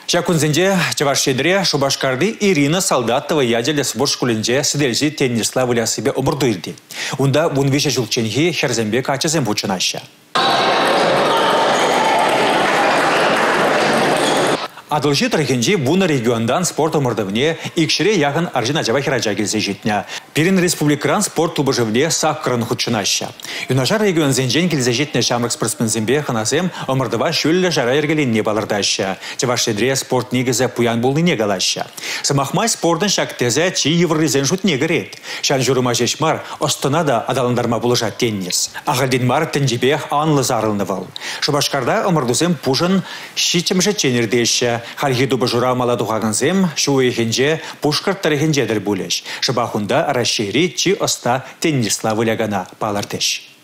Шакунзенде Чавашедре Шубашкарды Ирина Солдатова ядерля спорт школінде сидельзи теннисла выля себе омырдуйды. Унда вунвише жылченхи Херзембек ачазем бучынаща. Адылжи тарихинжи буна региондан спорт омырдывне икшире яғын аржина жаба хираджа келсе жетіне. Перин республикран спорт тубыжывне саққырын худшынаща. Юнажар регион зенжен келсе жетіне шамрық спортсмензембе ханасем омырдыва шөлі жара ергеленне балырдаща. Чавашедре спорт негізі пуян болны негалаща. Самахмай спортын шактезе чи евризен жут негірет. Шан журыма жешмар остынада адалындарма булыжа теннис. Ағалденмар тенжебех анлы зарылнывал. Шубашкарда омырдусем пушын шичімші ченердеща. Хархиду бажура маладухаганзем, шуэхенже, пушкар тарихенжедер булеш. Шабахунда расшири чи оста теннисла вылягана палардеш.